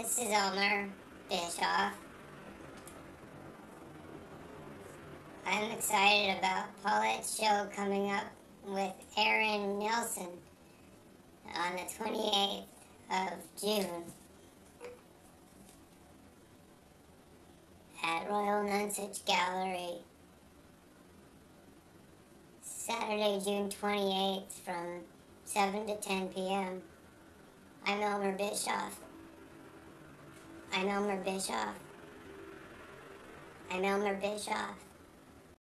This is Elmer Bischoff. I'm excited about Paulette's show coming up with Aaron Nelson on the 28th of June at Royal Nonsuch Gallery. Saturday, June 28th from 7 to 10 p.m. I'm Elmer Bischoff. I'm Elmer Bischoff. I'm Elmer Bischoff.